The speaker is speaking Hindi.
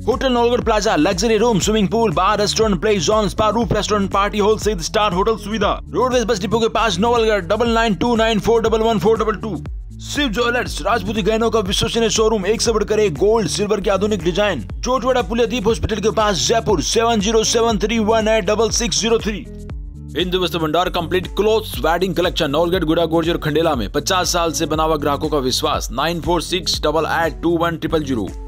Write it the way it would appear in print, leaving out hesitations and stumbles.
Hotel Naulgarh plaza, luxury room, swimming pool, bar, restaurant, play zone, spa, roof restaurant, party hall सहित स्टार होटल सुविधा। रोडवेज बस डिपो के पास, नौलगढ़। 9929411422। शिव ज्वेलर्स, राजपूती गहनों का विश्वसनीय शोरूम, एक से बढ़कर एक, गोल्ड सिल्वर के आधुनिक डिजाइन। जोटवाड़ा पुलियादीप हॉस्पिटल के पास, Jaipur. 7073186603। Hindu Vastra Bhandar complete clothes wedding collection, Naulgarh, Guda, Gorjar, Khandela में 50 साल से बना हुआ ग्राहकों का विश्वास। 9468821000।